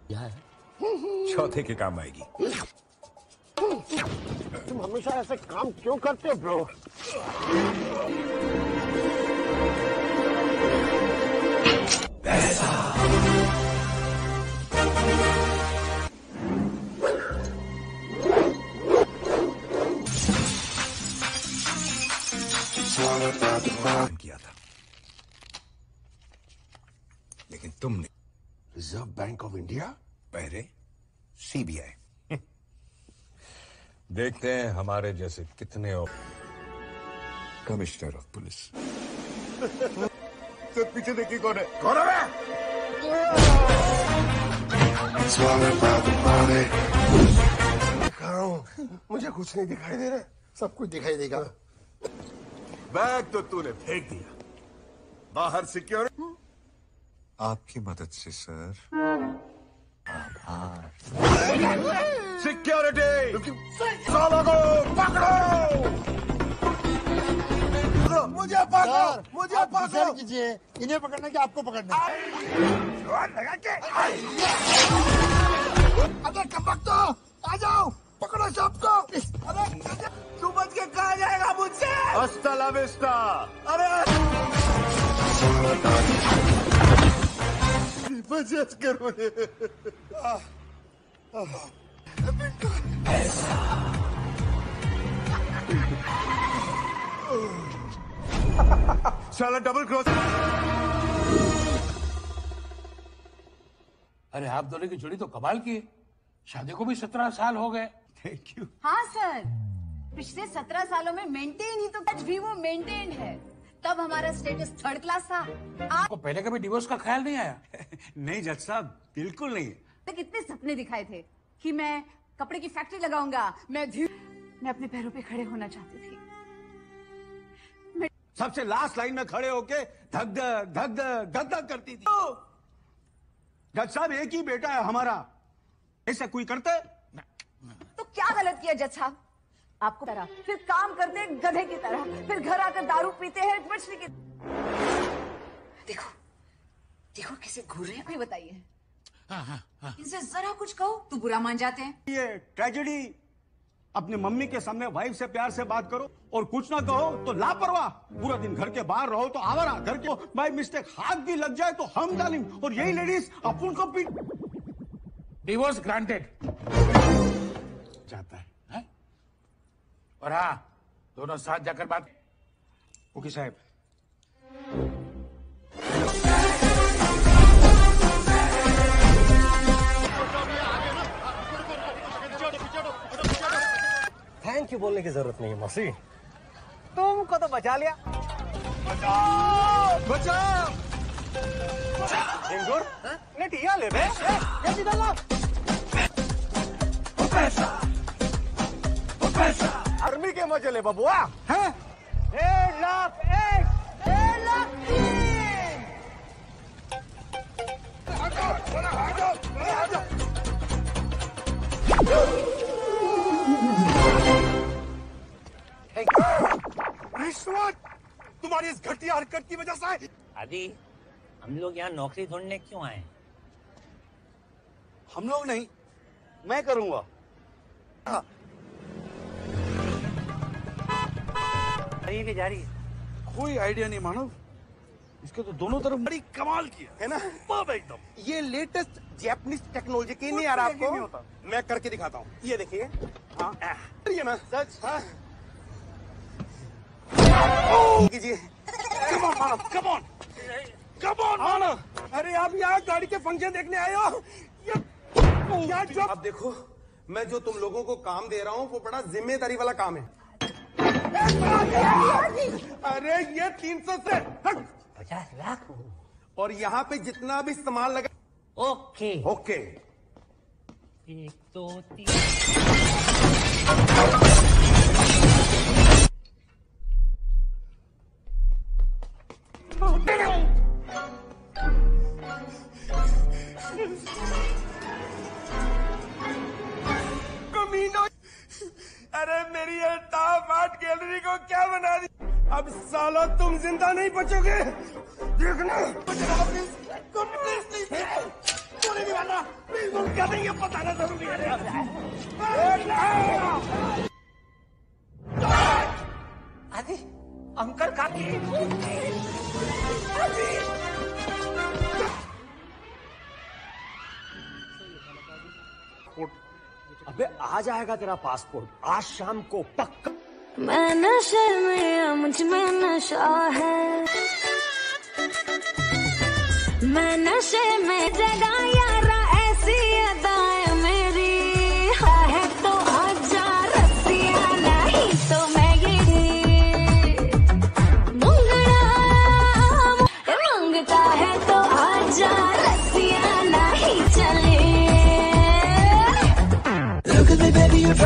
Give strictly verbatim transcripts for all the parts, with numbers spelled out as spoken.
क्या है? चौथे के काम आएगी। तुम हमेशा ऐसे काम क्यों करते हो ब्रो? पैसा। किया था, लेकिन तुमने रिजर्व बैंक ऑफ इंडिया, पहले सीबीआई। देखते हैं हमारे जैसे कितने और कमिश्नर ऑफ पुलिस। तो पीछे देखिए कौन है? कौन है? दिखा रहा हूं, मुझे कुछ नहीं दिखाई दे रहा, सब कुछ दिखाई देगा। बैग तो तूने फेंक दिया, बाहर सिक्योरिटी। आपकी मदद से सर। आभार। सिक्योरिटी, सालों को पकड़ो। मुझे पकड़ो, मुझे पकड़ो कीजिए, इन्हें पकड़ना कि आपको पकड़ना? लगा के अबे कपकतो, आ जाओ, पकड़ो सबको। अबे तू बच के कहाँ जाएगा मुझसे? हस्ता ला विस्ता। अरे बचत करो। साला डबल क्रॉस। अरे आप दोनों की जोड़ी तो कमाल की है। शादी को भी सत्रह साल हो गए। Thank you. हाँ सर, पिछले सत्रह सालों में मेंटेन ही तो आज भी वो मेंटेन है। तब हमारा स्टेटस थर्ड क्लास था। आपको पहले कभी डिवोर्स का ख्याल नहीं आया? नहीं जज साहब, बिल्कुल नहीं। तो कितने सपने दिखाए थे कि मैं कपड़े की फैक्ट्री लगाऊंगा, मैं धी... मैं अपने पैरों पे खड़े होना चाहती थी। मैं... सबसे लास्ट लाइन में खड़े होके धक धक धक धक धक करती थी। जज साहब एक ही बेटा है हमारा, ऐसा कोई करते? तो क्या गलत किया जज साहब? आपको तरह फिर काम करते हैं गधे की तरह, फिर घर आकर दारू पीते हैं मछली की। देखो देखो कैसे घूर रहे हैं, कोई बताइए। हाँ, हाँ, हाँ। इनसे जरा कुछ कहो तो बुरा मान जाते हैं। ये ट्रेजेडी। अपनी मम्मी के सामने वाइफ से प्यार से बात करो और कुछ ना कहो तो लापरवाह। पूरा दिन घर के बाहर रहो तो आवारा। घर के बाय मिस्टेक हाथ भी लग जाए तो हम डालिम। और यही लेडीज अपन को पीट। डिवोर्स ग्रांटेड जाता है, है? और हाँ, दोनों साथ जाकर बात। ओके साहब। थैंक यू बोलने की जरूरत नहीं है मौसी, तुमको तो बचा लिया। बचाओ बचाओ। इंगुर नेटिया ले बे, ये सीधा ला। पैसा पैसा आर्मी के मजे ले बबुआ। हैं? डेढ़ लाख एक, डेढ़ लाख तीन। हटो, हटो, हटो। रिश्वत तुम्हारी इस घटिया हरकत की वजह से। आदि, हम लोग यहाँ नौकरी ढूंढने क्यों आए? हम लोग नहीं, मैं करूंगा। ये जा रही है। कोई आइडिया नहीं मानव, इसके तो दोनों तरफ बड़ी कमाल की है ना? एकदम ये लेटेस्ट जापानीज टेक्नोलॉजी की नहीं आ रहा आपको? नहीं होता। मैं करके दिखाता हूँ, ये देखिए। हाँ ये ना सच। हाँ कीजिए। Come on Manav, come on come on Manav. अरे आप यहाँ गाड़ी के फंक्शन देखने आए हो? क्या जब अब देखो, मैं जो तुम लोगों को काम दे रहा हूँ वो बड़ा जिम्मेदारी वाला काम है। अरे ये तीन सौ से पचास लाख और यहाँ पे जितना भी सामान लगा। Okay okay. एक दो तीन। कमीनो, अरे मेरी ये टॉप आर्ट गैलरी को क्या बना दी? अब सालो तुम जिंदा नहीं बचोगे, देखना। प्लीज, प्लीज, प्लीज, प्लीज, तुम क्या नहीं, ये बताना जरूरी है। अरे अंकल काकी अबे आ जाएगा तेरा पासपोर्ट आज शाम को पक्का। मैं नशे में, मुझ में नशा है, मैं नशे में जगा यारा ऐसी अदाएं मेरी है तो आजा रस्सिया नहीं तो मैं गिरी मुंगड़ा मांगता है तो आजा रस्सिया नहीं चले। Look at me baby you're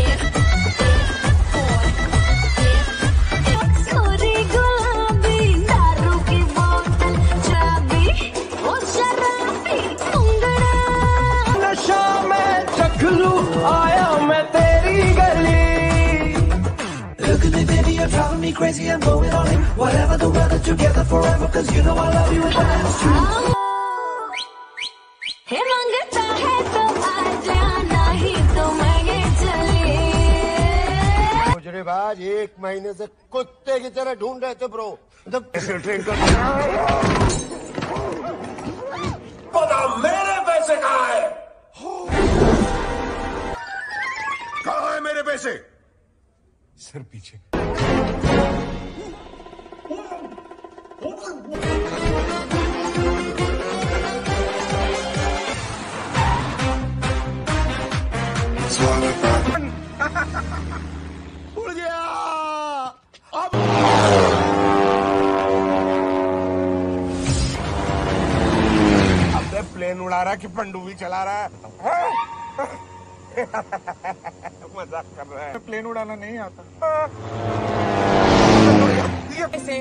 driving me crazy, I'm going all in. Whatever the weather, together forever, cause you know I love you and that's true. हे मांगता है तो आजा नहीं तो मैं चली। मुजरिबाज एक महीने से कुत्ते की तरह ढूंढ रहे थे ब्रो। जब ट्रेन का पता मेरे पैसे कहाँ है? कहाँ है मेरे पैसे? सर पीछे। उड़ गया। अब अबे प्लेन उड़ा रहा है कि पनडुब्बी चला रहा है? मजाक कर रहा है। प्लेन उड़ाना नहीं आता। कैसे?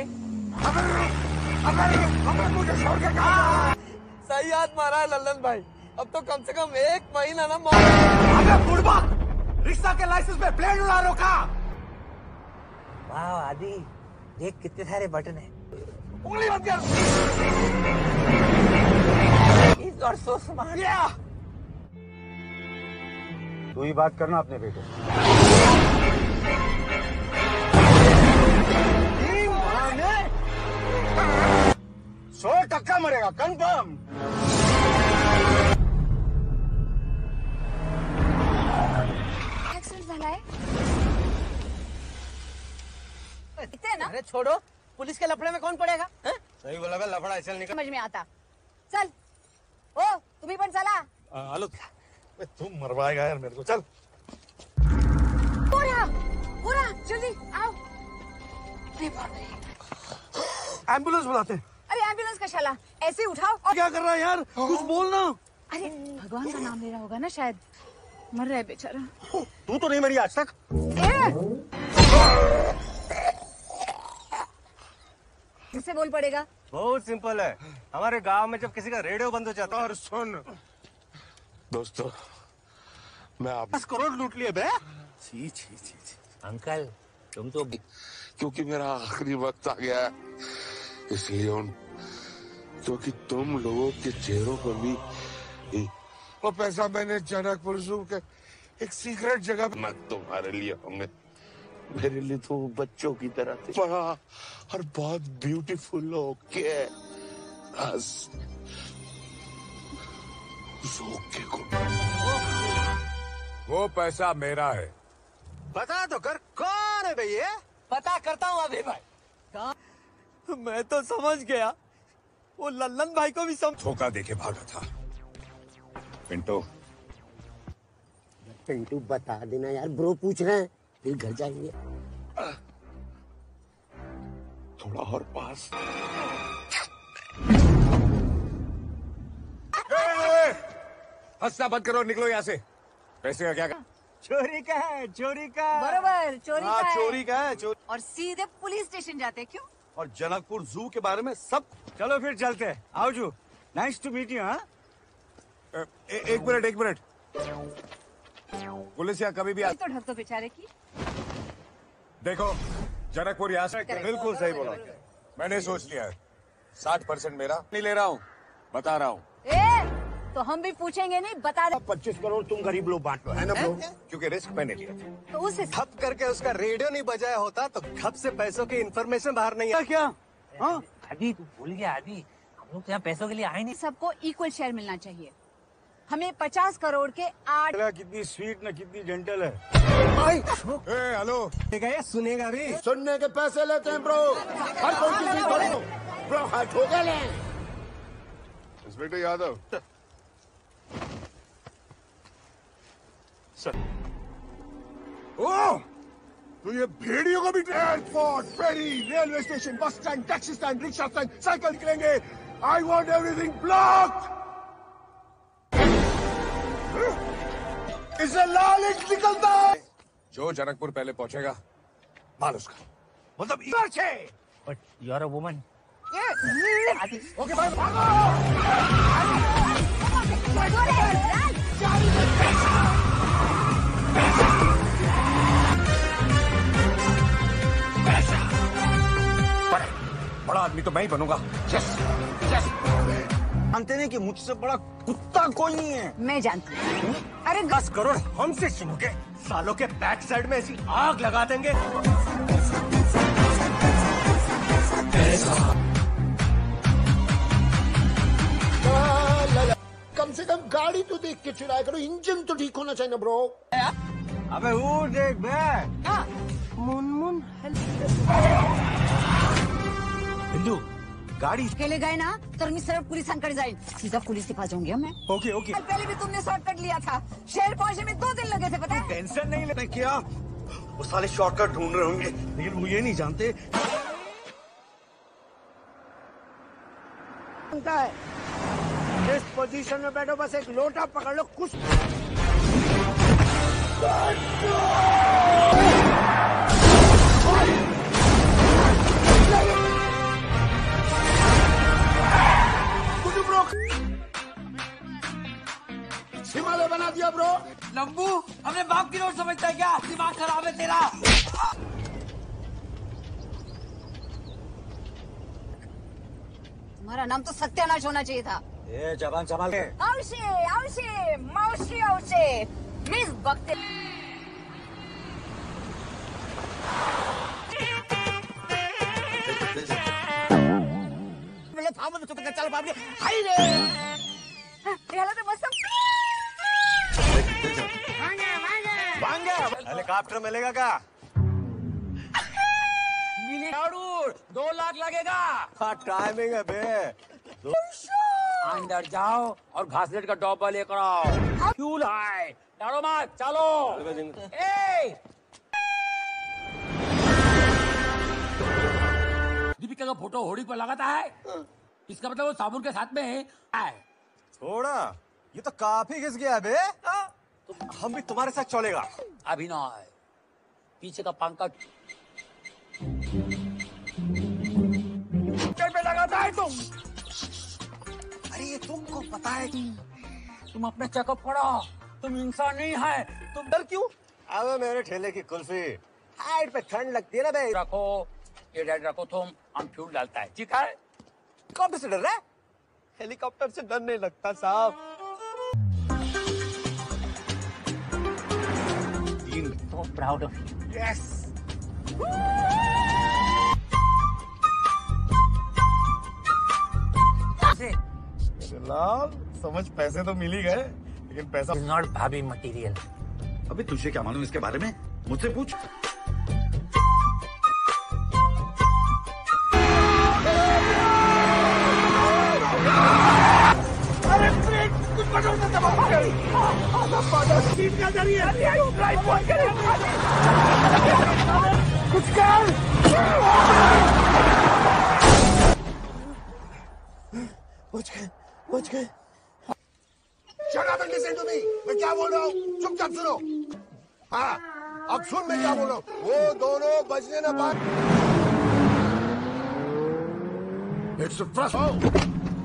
मुझे छोड़ के कहा। सही याद मारा है लल्लन भाई। अब तो कम से कम एक महीना ना मार। अबे बुड़बक, रिक्शा के लाइसेंस पे प्लेन उड़ा रोका। वाह आदि देख कितने सारे बटन है। उंगली मत कर। He's got so smart. Yeah. तू ही बात करना अपने बेटे। सौ टक्का मरेगा कंफर्म। एक्सीडेंट झाला है। इतने ना? अरे छोड़ो, पुलिस के लफड़े में कौन पड़ेगा? है? सही बोला बे, लफड़ा ऐसे निकल। समझ में आता। चल ओ तुम्ही पण चला। आलोक तुम मरवाएगा यार मेरे को। चल पूरा पूरा जल्दी आओ। अरे बाप रे। एम्बुलेंस बुलाते हैं। अरे एम्बुलेंस कशाला, ऐसे उठाओ। क्या कर रहा है यार? कुछ बोलना। अरे भगवान का नाम ले रहा होगा ना, शायद मर रहा है बेचारा। तू तो नहीं मरी आज तक। किससे बोल पड़ेगा? बहुत सिंपल है। हमारे गांव में जब किसी का रेडियो बंद हो जाता है। और सुन दोस्तों, मैं आप दस करोड़ लूट लिए बे। छी छी छी छी। अंकल तुम तो क्योंकि मेरा आखिरी वक्त आ गया है, इसलिए उन क्योंकि तुम लोगों के चेहरों पर भी वो पैसा मैंने जनकपुर जू के एक सीक्रेट जगह पे मैं तुम्हारे लिए हमने मेरे लिए तो बच्चों की तरह थे, बड़ा और बहुत ब्यूटीफुल ओके बस ओके को वो पैसा मेरा है। बता तो कर कौन है भैया? पता करता हूँ अभी भाई। मैं तो समझ गया, वो लल्लन भाई को भी समझ। धोखा देके भागा था। पिंटू पिंटू बता देना यार, ब्रो पूछ रहे हैं, फिर घर जाएंगे। थोड़ा और पास। हंसना बंद करो, निकलो यहाँ से। पैसे का क्या कर? चोरी का है, चोरी का। बरोबर चोरी हाँ, का है। चोरी का है चोरी। और सीधे पुलिस स्टेशन जाते क्यों? और जनकपुर जू के बारे में सब। चलो फिर चलते हैं। आओ जू, नाइस टू मीट यू। हाँ एक मिनट एक मिनट। पुलिस यहाँ कभी भी आ... तो ढक दो बेचारे की। देखो जनकपुर यहाँ से बिल्कुल सही बोला। मैंने सोच लिया है, साठ परसेंट मेरा नहीं ले रहा हूँ, बता रहा हूँ। ए, तो हम भी पूछेंगे नहीं, बता दे। पच्चीस करोड़ तुम गरीब लोग बांट लो, है ना ब्रो? क्योंकि रिस्क मैंने लिया था। तो उस हिसाब खप करके उसका रेडियो नहीं बजाया होता तो खप से पैसों की इंफॉर्मेशन बाहर नहीं आ क्या? हाँ? आदि तू भूल गया आदि, हम लोग तो यहाँ पैसों के लिए आए नहीं। सबको इक्वल शेयर मिलना चाहिए। हमें पचास करोड़ के आठ। कितनी स्वीट ना कितनी जेंटल है। ए, हेलो ये सुनेगा भी? सुनने के पैसे लेते हैं ब्रो, हर कोई किसी को ब्रो हाथ हो गए ले। इंस्पेक्टर यादव, ओ, तो ये भेड़ियों को भी airport, ferry, railway station, bus stand, taxi stand, rickshaw stand, cycle निकलेंगे। I want everything blocked. इसे लालच निकलता है। जो जनकपुर पहले पहुंचेगा माल उसका, मतलब इधर से। But you are a woman. Okay भाई भागो। बड़ा आदमी तो मैं ही बनूंगा। Yes yes. जानते नहीं कि मुझसे बड़ा कुत्ता कोई नहीं है। मैं जानती हूँ। अरे दस करोड़ हमसे छीनोगे, सालों के बैक साइड में ऐसी आग लगा देंगे। कम से कम गाड़ी तो देख के चलाया करो, इंजन तो ठीक होना चाहिए ना ब्रो। अबे वो देख बे। मुनमुन बिंदु, गाड़ी अकेले गए ना तर मी सरळ पोलिसांकडे जाईल। सीधा पुलिस के पास जाऊंगी मैं। Okay okay. पहले भी तुमने शॉर्टकट लिया था, शहर पहुंचने में दो दिन लगे थे, पता है? टेंशन नहीं लेते क्या? वो साले शॉर्टकट ढूंढ रहे होंगे, लेकिन वो ये नहीं जानते। जिस पोजीशन में बैठो बस एक लोटा पकड़ लो, कुछ हिमालय बना दिया ब्रो। लंबू हमने बाप की रोड समझता है क्या? दिमाग खराब है तेरा। तुम्हारा नाम तो सत्यानाश होना चाहिए था। ए जबान संभाल के। औशे औशे मौशी औशे मिस बकते। मला थांबत होतो का? चल बाबडी हाय रे। याला तर मस्त हेलीकॉप्टर मिलेगा क्या? दो लाख लगेगा। हाँ टाइमिंग है बे। अंदर जाओ और घासलेट का डब्बा लेकर आओ। फ्यूल है, डरो मत, चलो। ए! दीपिका का फोटो होर्डिंग पर लगाता है, इसका मतलब वो साबुन के साथ में है। थोड़ा ये तो काफी घिस गया बे। तो हम भी तुम्हारे साथ चलेगा। अभिनय पीछे का पंकज पे लगाता है तुम। अरे ये तुमको पता है? तुम अपना चेकअप करो, तुम इंसान नहीं है। तुम डर क्यों? अब मेरे ठेले की कुल्फी हाइट पे ठंड लगती है ना बे। रखो ये डेड रखो, तुम हम फ्यूल डालता है, ठीक है? कब से डर रहा है? हेलीकॉप्टर से डर नहीं लगता साहब। So proud of you. Yes. लाल समझ, पैसे तो मिल ही गए, लेकिन पैसा It's not भाभी मटेरियल। अबे तुझे क्या मालूम इसके बारे में? मुझसे पूछ। कुछ कर। बच गए, बच गए। Shut up and listen to me. मैं क्या बोल रहा हूँ चुपचाप सुनो। हाँ अब सुन मैं क्या बोल रहा हूँ। वो दोनों बचने ना पाए। It's a trust.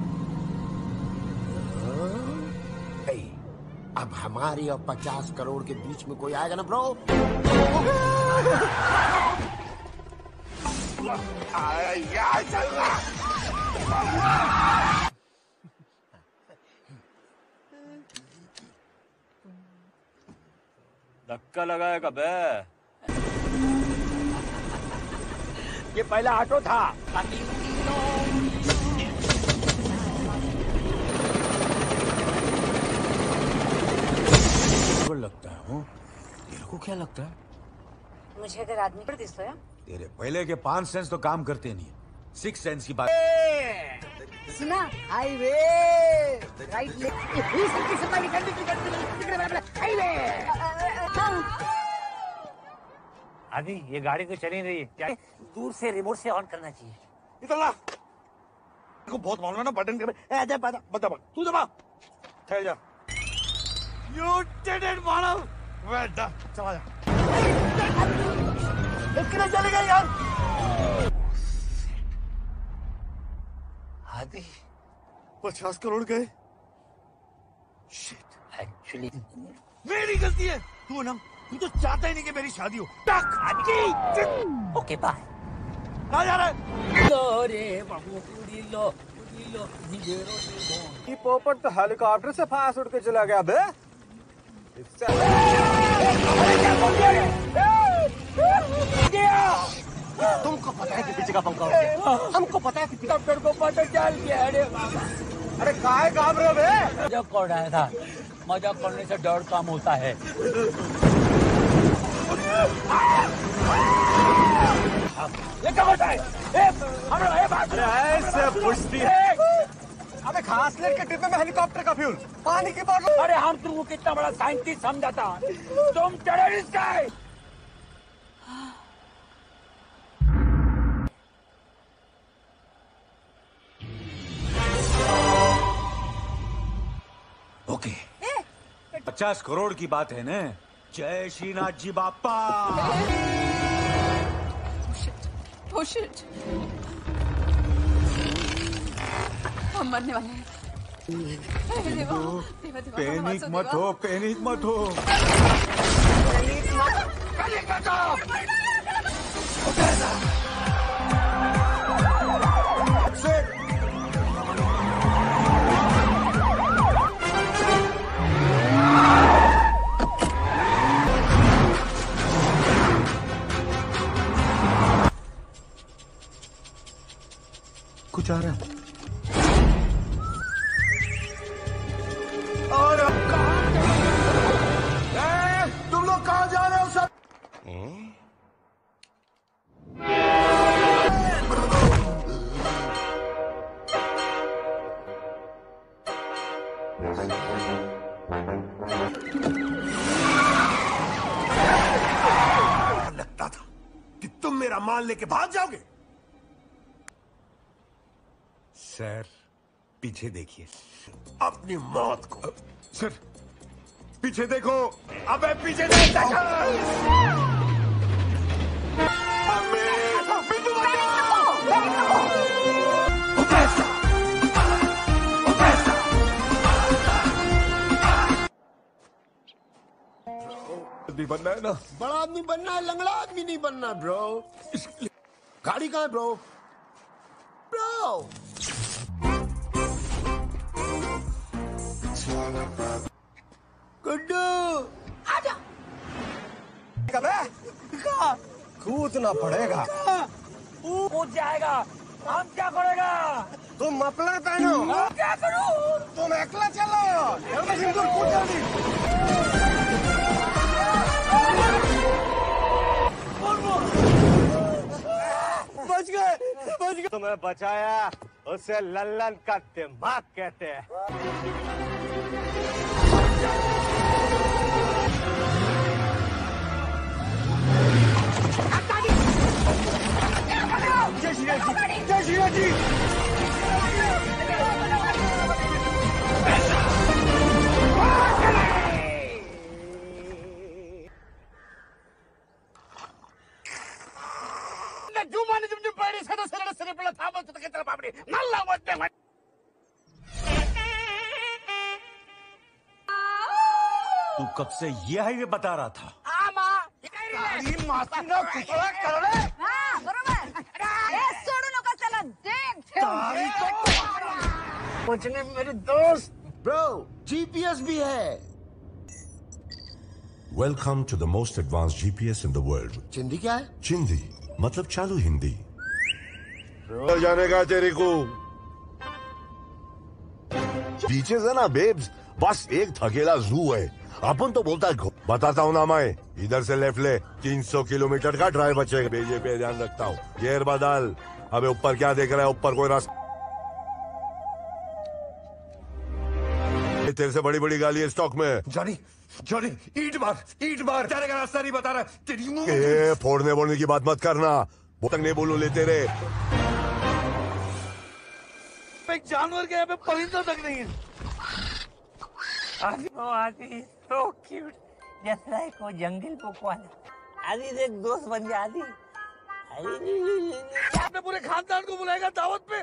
अब हमारी और पचास करोड़ के बीच में कोई आएगा ना ब्रो? धक्का लगाएगा बे। ये पहला ऑटो था। लगता है हूँ। तेरे को क्या लगता है? मुझे अगर आदमी पर दिसता है तेरे पहले के पांच सेंस तो काम करते नहीं, सिक्स सेंस की बात। सुना, हाईवे राइट लेफ्ट हाईवे। आदि ये गाड़ी तो चली नहीं रही है, दूर से रिमोट से ऑन करना चाहिए। निकलना को बहुत मालूम है ना, बटन कर ए जा बता बता तू दबा ठहर जा। You did it Manav. Wait द चला जा। कितने चले गए यार? आदि पचास करोड़ गए। शिट एक्चुअली मेरी गलती है। तू ना तू तो चाहता ही नहीं कि मेरी शादी हो। Okay bye. कहाँ जा रहा है? ये पोपट तो हेलीकॉप्टर से फांस उड़ के चला गया बे। तुमको पता है कि पीछे का पंखा हो गया। हमको पता है कि डॉक्टर को पता चल गया। अरे अरे काहे घाब रहे हो बे? मजाक कर रहा था, मजाक करने से डर कम होता है। ये क्या होता है? ऐसे पूछती है। अबे खास लेट के डिब्बे में हेलीकॉप्टर का फ्यूल, पानी की बोतल। अरे हम तुमको कितना बड़ा साइंटिस्ट समझा था, तुम टेररिस्ट है। ओके, पचास करोड़ की बात है ना। जय श्रीनाथ जी बापा। Oh shit. हम मरने वाले हैं। देवा, देवा, देवा, पैनिक मत हो, पैनिक मत हो। कुछ आ रहा है। और ए, तुम लोग कहाँ जा रहे हो सब? लगता था कि तुम मेरा माल लेके भाग जाओगे। सर पीछे देखिए। अपनी मौत को। सर पीछे देखो। अबे पीछे देख। आदमी बनना है ना। बड़ा आदमी बनना है, लंगड़ा आदमी नहीं बनना ब्रो। गाड़ी कहाँ है ब्रो? ब्रो गुड्डू आजा। कूदना पड़ेगा। कूद जाएगा, हम क्या करेगा? तुम मफलर पहनो। क्या करूं? तुम अकेला चलो। सिंदूर कूद जल्दी। बच गए, बच गए। तुम्हें बचाया, उसे लल्लन का दिमाग कहते हैं। जय श्री राम जी, जय श्री राम जी। तू कब से ये हाईवे बता रहा था? हाँ, बरोबर. ए, सोडू नका त्याला. देख, ठेव. पहुंचने मेरे दोस्त ब्रो जीपीएस भी है. Welcome to the most advance GPS in the world. चिंदी क्या है? चिंदी मतलब चालू हिंदी। जाने का तेरे को बीचेस है ना बेब्स, बस एक थकेला जू है। अपन तो बोलता है बताता हूँ ना मैं, इधर से लेफ्ट ले, तीन सौ किलोमीटर का ड्राइव बचेगा। बेजे पे ध्यान रखता हूँ, गियर बदल। अबे ऊपर क्या देख रहा है? ऊपर कोई रास्ता? तेरे से बड़ी बड़ी गाली है स्टॉक में। जॉनी जॉनी ईट मार ईट मार, जाने का रास्ता नहीं बता रहा तेरी मुंह। ए, फोड़ने बोलने की बात मत करना, वो तक नहीं बोलू ले तेरे। एक जानवर के यहाँ पे परिंदा तक नहीं है। आदि ओ आदि so cute, just like वो जंगल बुक वाला। आदि देख दोस्त बन जा आदि। आपने पूरे खानदान को बुलाएगा दावत पे।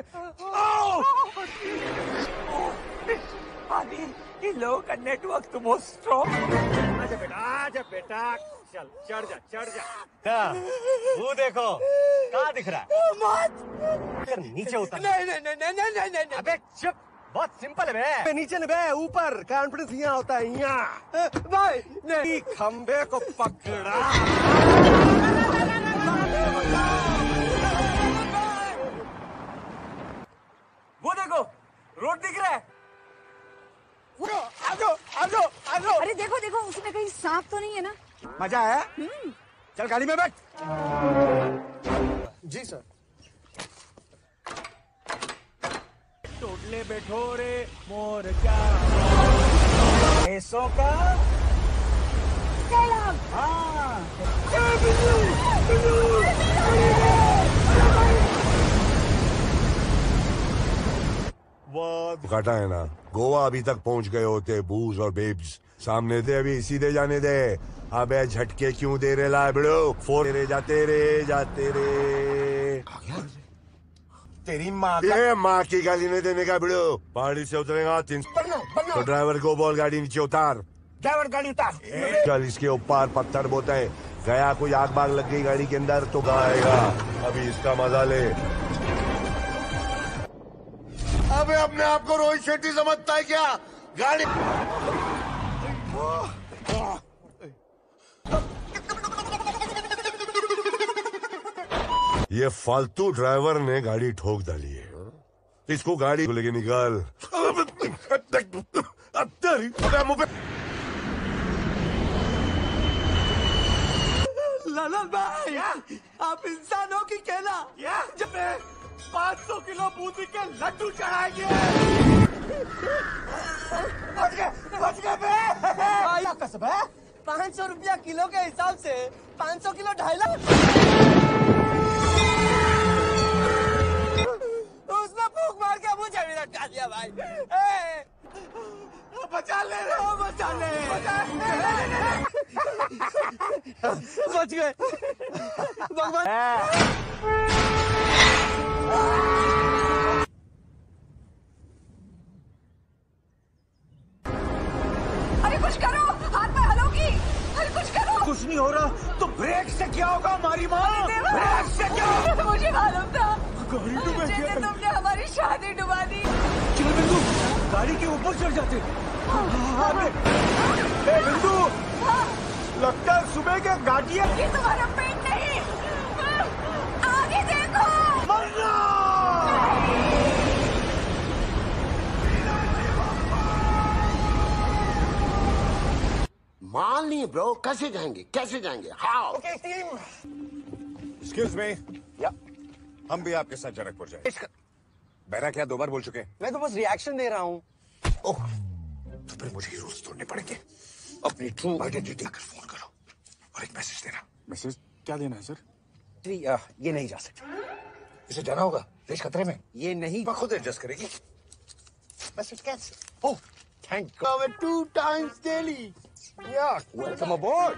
आदि इन लोगों का नेटवर्क तो बहुत स्ट्रॉन्ग। आजा बेटा, आजा बेटा, चल चढ़ जा चढ़ जा। क्या वो देखो कहाँ दिख रहा है? मत नीचे उतर। नहीं नहीं नहीं नहीं नहीं नहीं नहीं। अबे चुप, बहुत सिंपल है बे। नीचे नहीं बे, ऊपर। कॉन्फिडेंस यहाँ होता है, यहाँ। भाई नहीं, खंबे को पकड़ा। वो देखो रोड दिख रहा है। आजो आजो आजो। अरे देखो देखो, उसमें कहीं सांप तो नहीं है ना? मजा आया? चल गाड़ी में बैठ। जी सर। टोटले बैठो रे मोर क्या ऐसो का हाँ। काटा है ना, गोवा अभी तक पहुंच गए होते बूज और बेब्स। सामने दे, अभी सीधे जाने दे। अबे झटके क्यों दे रहे ला बड़ो? फोर रे जाते रे जाते रे। तेरी माँ का ये माँ की गाली नहीं देने का बड़ो। पहाड़ी से उतरेगा तीन तो ड्राइवर को बोल गाड़ी नीचे उतार। ड्राइवर गाड़ी उतार। चल इसके ऊपर पत्थर बोते हैं, गया कोई आग बाग लग गई गाड़ी के अंदर तो गाएगा। अभी इसका मजा ले। अबे अपने आप को रोहित शेट्टी समझता है क्या? गाड़ी ये फालतू ड्राइवर ने गाड़ी ठोक डाली है। इसको गाड़ी को लेके निकाल। लालन भाई, आप इंसान हो कि कहना? जब पाँच सौ किलो बूंदी के लड्डू चढ़ाएंगे। बच गए, बच गए बे। क्या कसम है? पाँच सौ रुपया किलो के हिसाब से पाँच सौ किलो ढाई लाख। उसने फूंक मार के मुझे भी लटका दिया भाई। ए, बचा ले रे, बचा ले, बच गए भगवान। अरे कुछ करो, हाथ में हलो की। अरे कुछ करो। कुछ नहीं हो रहा तो ब्रेक से क्या होगा हमारी माँ? ब्रेक से क्या? मुझे मालूम था। गाड़ी डूबे जैसे क्या? तुमने हमारी शादी डुबा दी। चल बिंदु, गाड़ी के ऊपर चढ़ जाते। आगे। ए बिंदु, लगता है सुबह के गाड़ियाँ। ये तुम्हारा पेट नहीं, आगे देखो। मरना। मान ली ब्रो, कैसे जाएंगे कैसे जाएंगे? How? Okay team. Excuse me, हम भी आपके साथ जनकपुर जाए। बहरा क्या दो बार बोल चुके? मैं तो बस रिएक्शन दे रहा हूँ। ओह, तो फिर मुझे रूल्स तोड़ने पड़ेंगे। अपनी ट्रू आइडेंटिटी आकर फोन करो और एक मैसेज देना। मैसेज क्या देना है सर? ये नहीं जा सकता। इसे जाना होगा, देश खतरे में। ये नहीं, खुद एडजस्ट करेगी। Message cancel. Oh, thank God. Two times daily. Yeah, welcome aboard.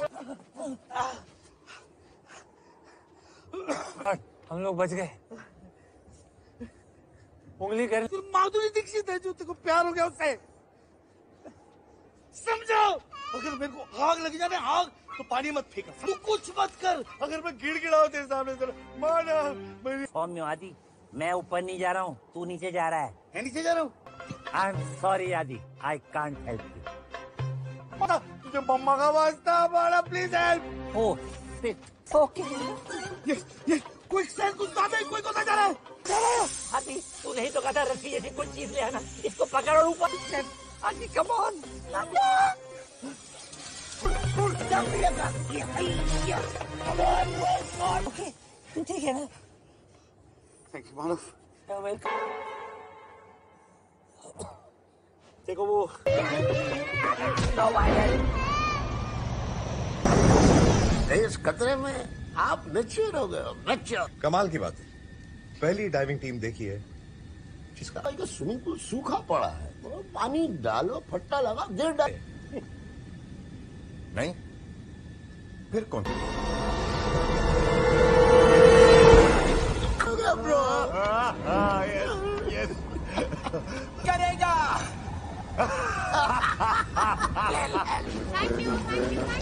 हम लोग बच गए। उंगली कर। माधुरी दीक्षित है जो तेरे को प्यार हो गया उससे। समझो, अगर मेरे को आग लग जाए आग, तो पानी मत फेंका। तू कुछ मत कर। अगर मैं गिड़गिड़ाऊं तेरे सामने से, माना मेरी। सौम्य आदि, मैं ऊपर नहीं जा रहा हूँ, तू नीचे जा रहा है। मैं नीचे जा रहा हूँ। आई एम सॉरी आदि, आई कांट हेल्प यू। तुझे मम्मा का वास्ता हमारा, please help. Oh shit. Okay ये ये क्विक सेल कुछ नहीं, कोई को जा रहा है। हाथी तू नहीं तो कहता रस्सी जैसी कुछ चीज ले आना, इसको पकड़ और ऊपर। हाथी कम ऑन। ओके तू ठीक है ना? Thank you Manav. वेलकम। देखो वो इस खतरे में आप मैच्योर हो गए हो, मैच्योर। कमाल की बात है, पहली डाइविंग टीम देखी है जिसका स्विमिंग पूल सूखा पड़ा है, तो पानी डालो, फट्टा लगा, गिर डाल। नहीं फिर कौन? ब्रो करेगा। थैंक यू थैंक यू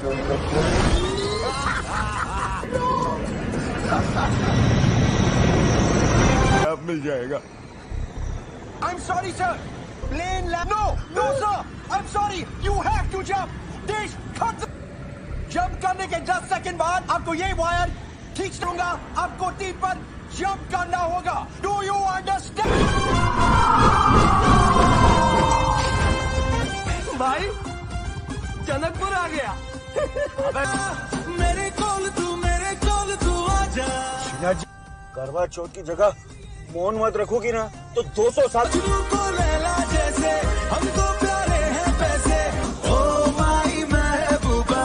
अब मिल जाएगा। I'm sorry sir, plane land. No no sir, I'm sorry, you have to jump. This cut. Jump करने के दस सेकंड बाद आपको ये वायर खींच दूंगा, आपको टी पर जंप करना होगा। Do you understand? भाई जनकपुर आ गया। मेरे कॉल तू मेरे कॉल तू आजा। करवा चौथ की जगह मौन मत रखोगी ना तो दो सौ साल को लैला जैसे हमको प्यारे हैं पैसे। ओ माई महबूबा।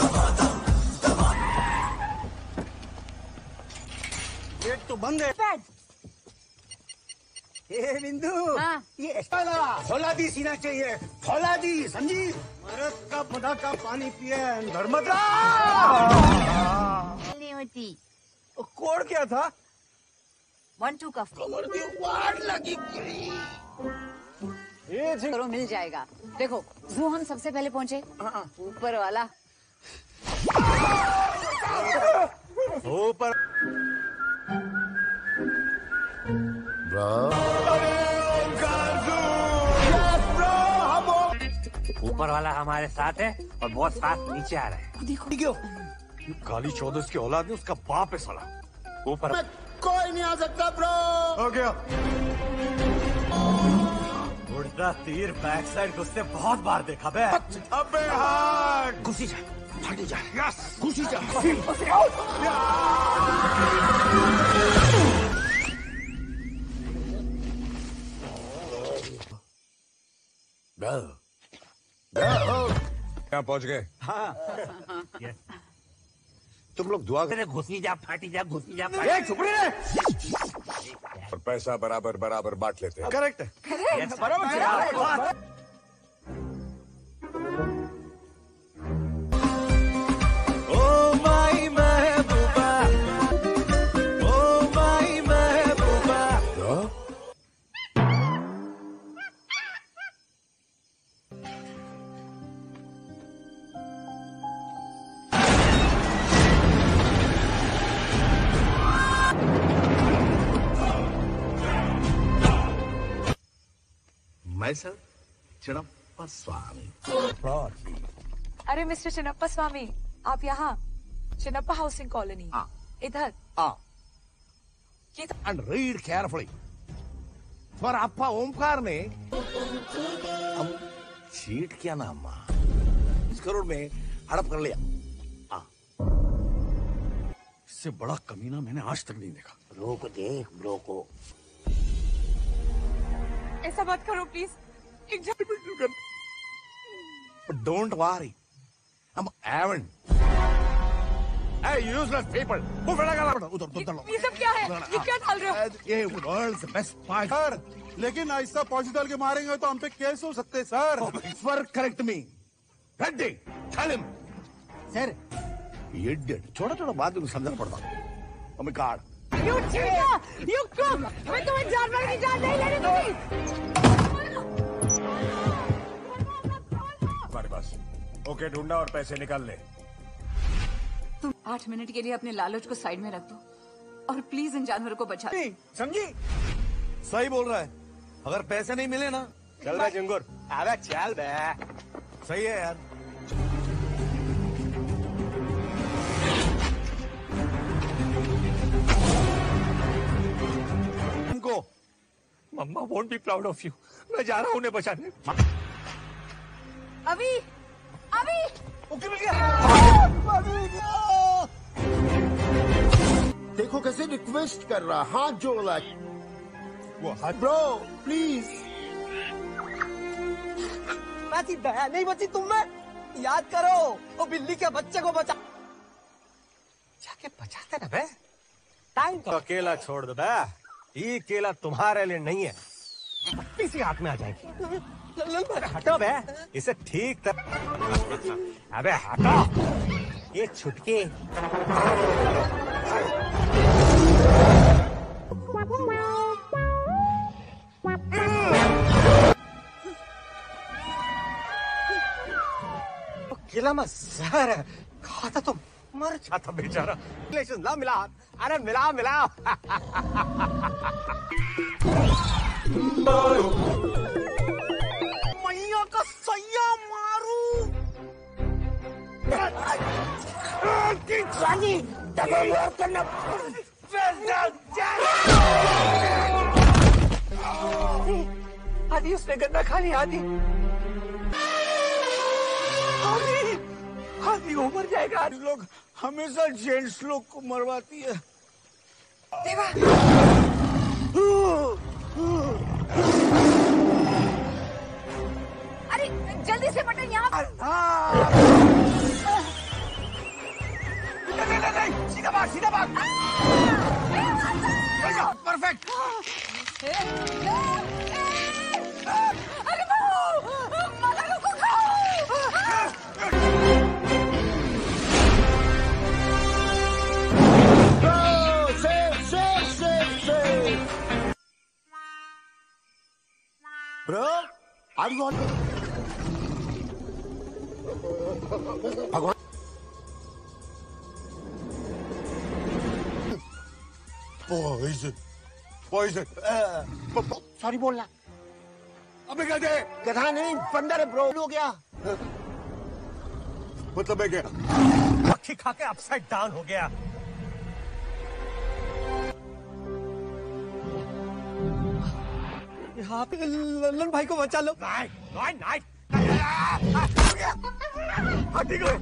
गेट तो बंद है। ए बिंदु, हाँ? ये फौलादी सीना चाहिए, फौलादी, समझी? मरद का पदा का पानी पिए धर्मद्रा। नहीं होती। कोड क्या था? वन टू का लगी। ये करो मिल जाएगा। देखो जू हम सबसे पहले पहुंचे, ऊपर वाला। ऊपर ऊपर वाला हमारे साथ है और बहुत साथ नीचे आ रहा है। देखो काली चौदस की औलाद ने उसका बाप है साला। ऊपर कोई नहीं आ सकता ब्रो। हो गया। उड़ता तीर बैक साइड घुसते बहुत बार देखा बे। अबे हाँ, घुसी जा, फटी जा, यस, घुसी जा। यहाँ पहुंच गए। हाँ। तुम लोग दुआ तेरे घुसी जा फाटी जा घुसी जा ये चुप रहे। और पैसा बराबर बराबर बांट लेते हैं। करेक्ट करेक्ट बराबर। ओ माई महबूबा, ओ माई महबूबा। मैं सर चिड़प्पा स्वामी। अरे मिस्टर चिन्नप्पा स्वामी, आप यहाँ चिन्नप्पा हाउसिंग कॉलोनी इधर। ये तो And read carefully. पर अप्पा ओमकार ने हम चीट किया ना अम्मा, इस करोड़ में हड़प कर लिया। इससे बड़ा कमीना मैंने आज तक नहीं देखा। रोक दे ब्रो को। ऐसा मत करो please. Don't worry, I'm Aaron. Hey, useless people! वो बड़ा गला उधर उधर। ये सब क्या है? ये क्या डाल रहे हो? ये world's best spy. सर, लेकिन ऐसा पॉइंट डाल के मारेंगे तो हम पे केस हो सकते sir. For correct me. Ready? Tell him. Sir, Idiot. छोटा छोटा बात उनको समझना पड़ता। Oh my God. You cheater! You crook! मैं तुम्हें जानवर की जान नहीं लेने दूंगी। हमारे पास ओके ढूंढा और पैसे निकाल ले। तुम आठ मिनट के लिए अपने लालच को साइड में रख दो और प्लीज इन जानवरों को बचा दो। समझी? सही बोल रहा है। अगर पैसे नहीं मिले ना, चल रहा चिंगुर। अबे चल बे। सही है यार, mama won't be proud of you. मैं जा रहा हूँ उन्हें बचाने। अभी अभी ओके मिल गया। देखो कैसे रिक्वेस्ट कर रहा, हाथ जोड़ रहा। वो हाथ ब्रो प्लीज। बाती दया नहीं बची तुम में, याद करो वो बिल्ली के बच्चे को बचा, जाके बचाते ना बे। टाइम तो अकेला छोड़ दो बे, ये केला तुम्हारे लिए नहीं है, किसी हाथ में आ जाएगी। हटो बे, इसे ठीक तर... अबे हटो, ये छुटकी। केला में जहर है, खाता तो मर जाता बेचारा। रिलेशन ना मिला, अरे मिला मिला। मैया का सैया मारू। करना आदि उसने गन्ना खा लिया। आदि आदि आदि वो मर जाएगा। आदि लोग हमेशा जेंट्स लोग को मरवाती है। देवा अरे जल्दी से बटन यहाँ। नहीं नहीं नहीं, सीधा भाग सीधा भाग। परफेक्ट। अरे बाबू मगरों को खाओ। Bro are you on? भगवान पॉइजन पॉइजन सॉरी बोलना। अबे गधे, गधा नहीं बंदर है ब्रो। हो गया मतलब है क्या? मक्खी खा के अपसाइड डाउन हो गया। यहाँ पे लल्लन भाई को बचा लो। नाइट नाइट नाइट हटी गए।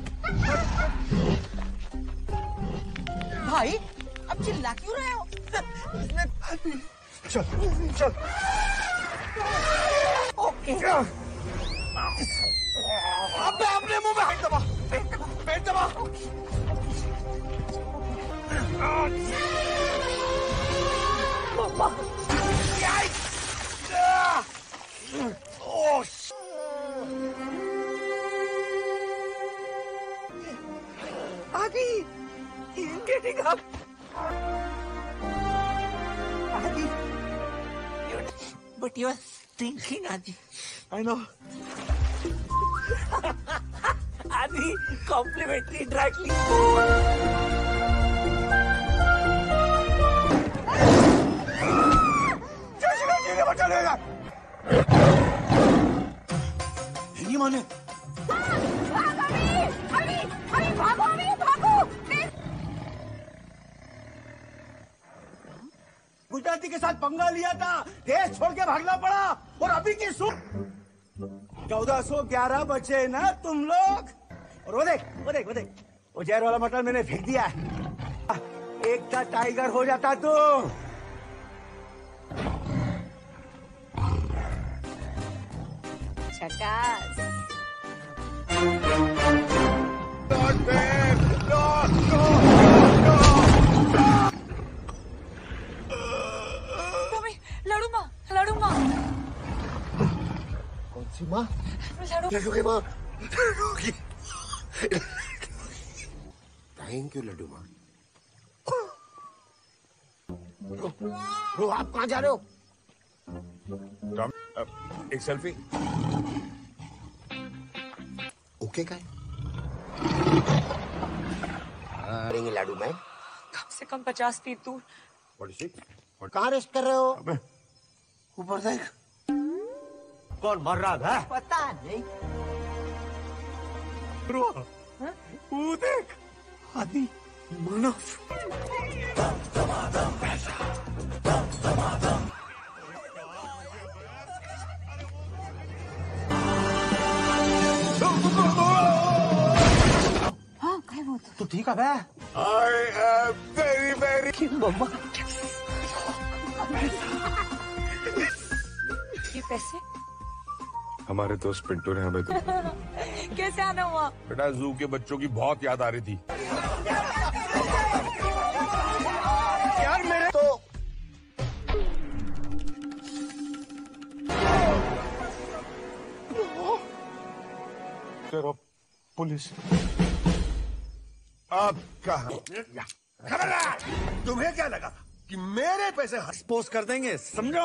भाई अब चिल्ला क्यों रहे हो? चल चल ओके अबे अपने मुंह में हाथ दबा, पेट दबा, पेट दबा। मम्मा ओह आदि he's getting up. Adi, you, but you are thinking, Adi. I know. Adi, complimentary dry clean. बचा लेगा। नहीं माने। भाग अभी, अभी, अभी भागो, अभी भागो। गुजराती के साथ पंगा लिया था, देश छोड़ के भागना पड़ा, और अभी की सुन चौदह सौ ग्यारह बचे ना तुम लोग। और वो देख वो देख वो देख वो जहर वाला मटन मैंने फेंक दिया है। एक था टाइगर हो जाता तुम। झकास। मम्मी लड़ू माँ, लड़ू माँ, कौन सी माँ? लड़ू लड्डू की माँ। लड्डू की थैंक यू लड्डू माँ। रो, रो आप कहाँ जा रहे हो? एक सेल्फी। ओके का करेंगे लाडू में। कम से कम पचास फीट दूर। कहाँ रेस्ट कर रहे हो? ऊपर देख, कौन मर रहा था? पता नहीं। वो देख, आदि मानव। तू ठीक है बे? I am very very mama ये पैसे हमारे दोस्त पिंटू ने हमें दिए। कैसे आना हुआ? बेटा जू के बच्चों की बहुत याद आ रही थी। यार मेरे तो तेरा पुलिस अब कहा खबरदार, तुम्हें क्या लगा कि मेरे पैसे एक्सपोज कर देंगे, समझो?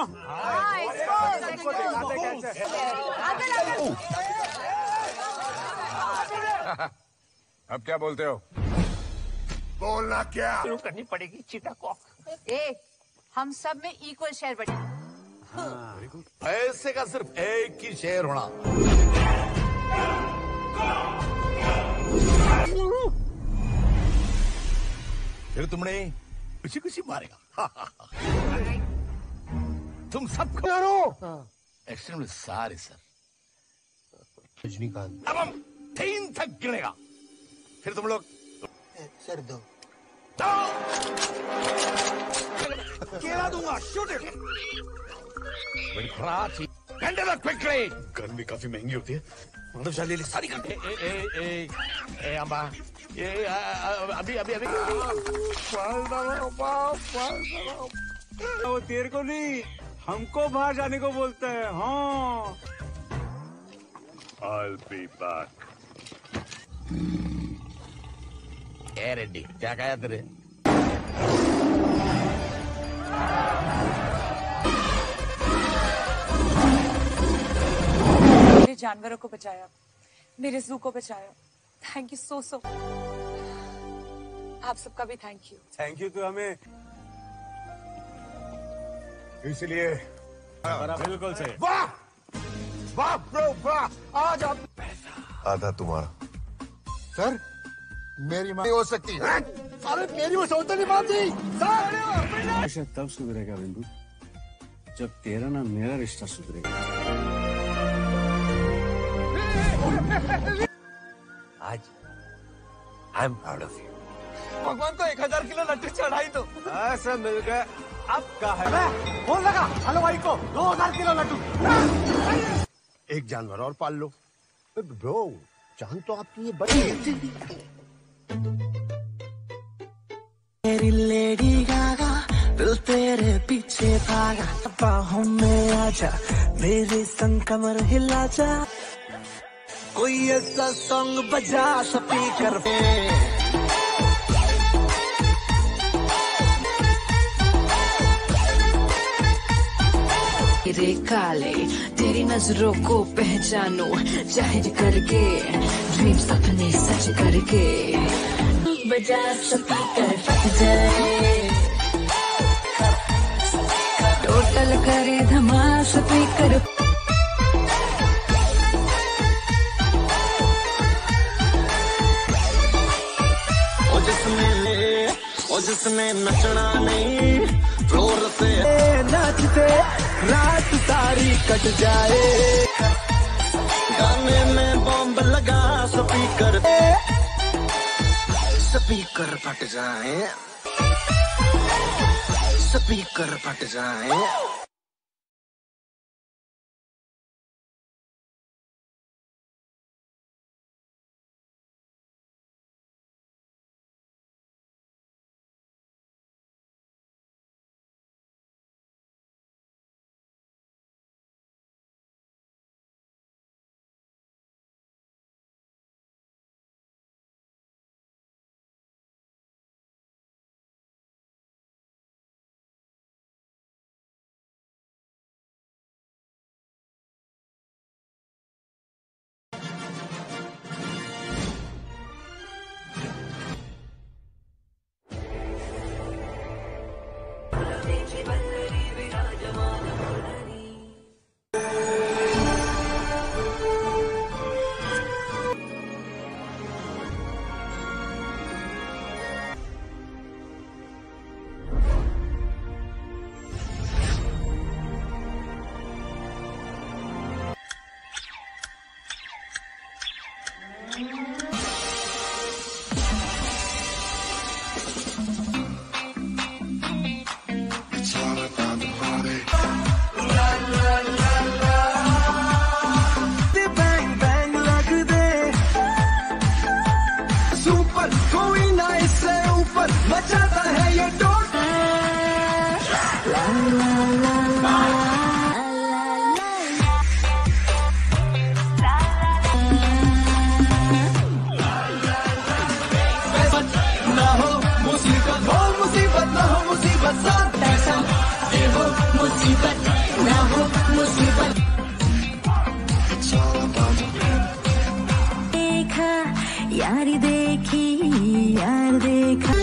अब क्या बोलते हो? बोलना क्या? शुरू करनी पड़ेगी चीटा को। ए, हम सब में इक्वल शेयर बटे। पैसे का सिर्फ एक ही शेयर होना। फिर तुमने खुशी खुशी मारेगा। तुम सबको एक्सट्रीमली सॉरी सर। रजनीकांत अब हम तीन तक गिनेगा, फिर तुम लोग सर दो केला दूंगा। Shoot it. बड़ी खराब थी। घंटे तक क्विकली। गन भी काफी महंगी होती है। माधवशाली ले सारी घंटे। ए ए ए ए अम्बा ये अभी अभी अभी वो तेरे को नहीं, हमको बाहर जाने को बोलता है। हाँ I'll be back. ए रेड्डी क्या कहा तेरे? मेरे जानवरों को बचाया, मेरे जू को बचाया। Thank you so so. आप सबका भी थैंक यू। थैंक यू तो हमें इसलिए बिल्कुल सही। वाह वाह ब्रो वाह, आज आप आधा तुम्हारा सर। मेरी मां हो सकती है। अरे मेरी वो सौतेली मां थी सर। हमेशा तब सुधरेगा बिंदु जब तेरा ना मेरा रिश्ता सुधरेगा। आज I am proud of you. भगवान को एक हजार किलो लड्डू चढ़ाई दो। ऐसे मिल गए। अब का है? फोन लगा हलवाई को, दो हजार किलो लड्डू। एक जानवर और पाल लो ब्रो। जान तो आपकी ये बड़ी मेरी लेडी गागा दिल तेरे पीछे भागा। बाहों में आजा मेरे संग कमर हिला जा। कोई ऐसा सॉन्ग बजा स्पीकर पे। तेरे काले तेरी नजरों को पहचानो, जाहिर करके ड्रीम्स अपने सच करके। बजा स्पीकर फट जाए, टोटल करे धमाल स्पीकर। ओ जिसने ओ जिसने नचना नहीं फ्लोर से नाचते रात सारी कट जाए। गाने में बॉम्ब लगा स्पीकर स्पीकर फट जाए स्पीकर फट जाए। देखा यारी देखी यार देखा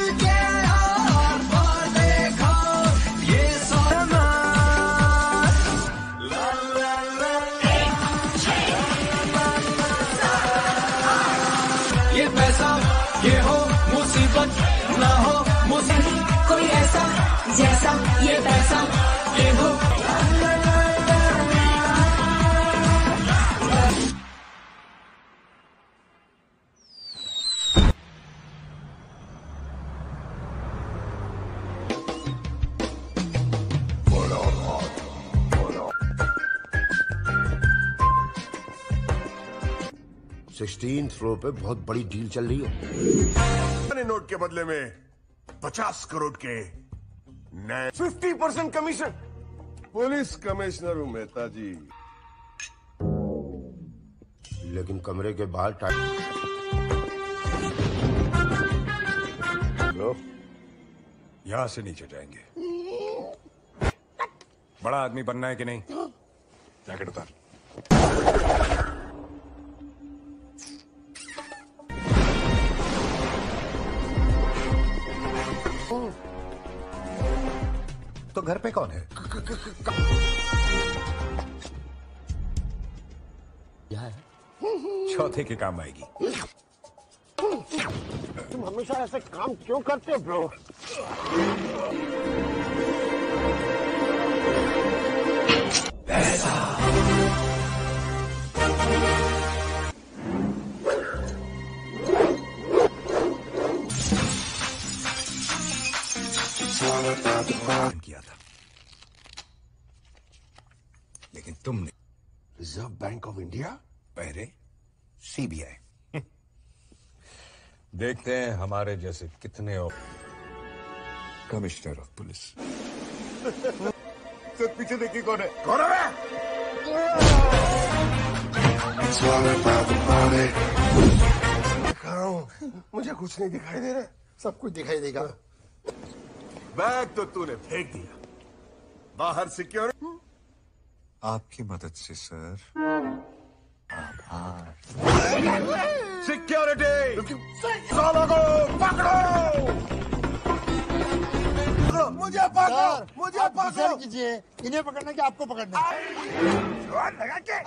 ये पैसा ये हो मुसीबत ना हो मुसीबत कोई ऐसा जैसा ये पैसा ये हो सिक्सटीन फ्लोर पे बहुत बड़ी डील चल रही है। नोट के बदले में पचास करोड़ के नए fifty percent commission. Police commissioner हूं मेहता जी। लेकिन कमरे के बाहर टाइम। लो, यहां से नीचे जाएंगे। बड़ा आदमी बनना है कि नहीं? जैकेट उतार। तो घर पे कौन है? क्या है? चौथे के काम आएगी। तुम हमेशा ऐसे काम क्यों करते हो ब्रो? पैसा। किया था, लेकिन तुमने रिजर्व बैंक ऑफ इंडिया, पहले सीबीआई। देखते हैं हमारे जैसे कितने और कमिश्नर ऑफ पुलिस। तो पीछे देखिए कौन है? कौन है? दिखा रहा हूं, मुझे कुछ नहीं दिखाई दे रहा, सब कुछ दिखाई देगा। बैग तो तूने फेंक दिया, बाहर सिक्योर। आपकी मदद से सर। आभार। सिक्योरिटी, सालों को पकड़ो। मुझे पकड़ो, मुझे पकड़ो कीजिए। इन्हें पकड़ना कि आपको पकड़ना? लगा के।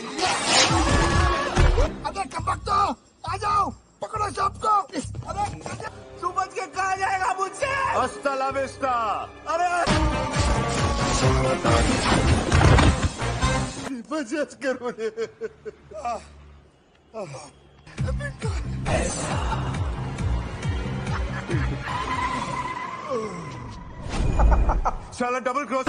अरे कमबख्तो, आ जाओ, पकड़ो सबको। अरे तू बच के कहाँ जाएगा मुझसे? हस्ता ला विस्ता। अरे बचत करो। साला डबल क्रॉस।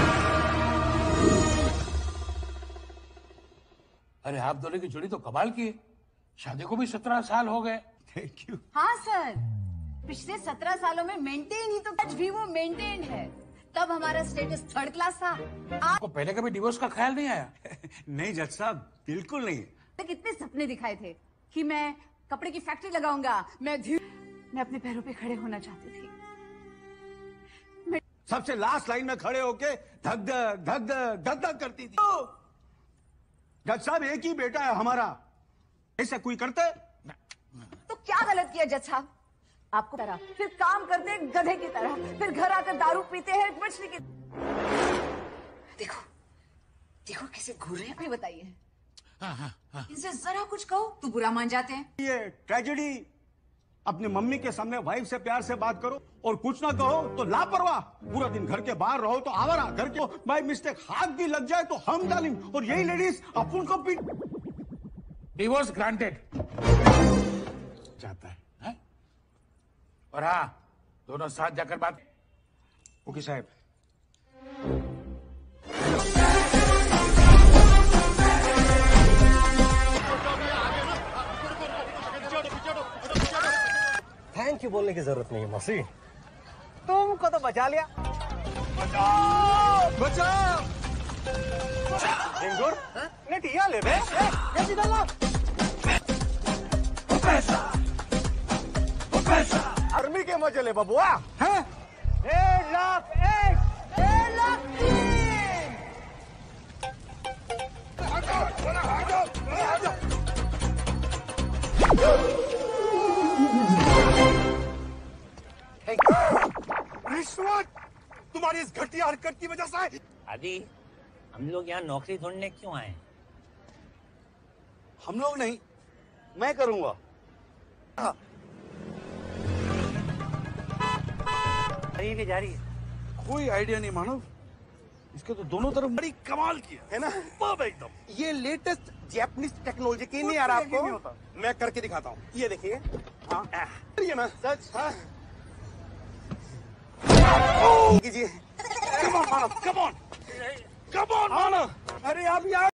अरे आप दोनों की जोड़ी तो कमाल की है। शादी को भी सत्रह साल हो गए। Thank you. हाँ सर, पिछले सत्रह सालों में मेंटेन ही तो आज भी वो मेंटेन है। तब हमारा स्टेटस थर्ड क्लास था। आपको पहले कभी डिवोर्स का ख्याल नहीं आया? नहीं जज साहब, बिल्कुल नहीं। कितने सपने दिखाए थे कि मैं कपड़े की फैक्ट्री लगाऊंगा, मैं मैं अपने पैरों पे खड़े होना चाहती थी। मैं... सबसे लास्ट लाइन में खड़े होके धक धक धक धक धक धक करती थी। जज साहब एक ही बेटा है हमारा, ऐसा कोई करते? तो क्या गलत किया जज साहब? आपको तरह फिर काम करते गधे की तरह, फिर घर आकर दारू पीते हैं मछली की। देखो देखो कैसे घूर रहे हैं, अभी बताइए। इनसे जरा कुछ कहो तो बुरा मान जाते हैं। ये ट्रेजेडी। अपनी मम्मी के सामने वाइफ से प्यार से बात करो और कुछ ना कहो तो लापरवाह। पूरा दिन घर के बाहर रहो तो आवारा, घर के बाय मिस्टेक हाथ भी लग जाए तो हम डालिम। और यही लेडीज अपन को पीट। डिवोर्स ग्रांटेड जाता है, है? और हाँ, दोनों साथ जाकर बात। ओके साहब। थैंक यू बोलने की जरूरत नहीं है मौसी, तुमको तो बचा लिया। बचाओ झिंगुर नेटिया ले बे, ये सीधा ला। पैसा पैसा आर्मी के मजे ले बबुआ। हैं? डेढ़ लाख एक, डेढ़ लाख तीन। आ जाओ, आ जाओ, आ जाओ। रिश्वत तुम्हारी इस घटिया हरकत की वजह से। आदि, हम लोग यहाँ नौकरी ढूंढने क्यों आए? हम लोग नहीं, मैं करूंगा। जारी है, जारी है। कोई आइडिया नहीं मानव, इसके तो दोनों तरफ बड़ी कमाल किया है ना, एकदम। ये लेटेस्ट जैपनीज टेक्नोलॉजी की नहीं आ रहा आपको? नहीं होता। मैं करके दिखाता हूँ, ये देखिए। हाँ ये ना सच। हाँ कीजिए। Come on Manav, come on, come on Manav. अरे आप यार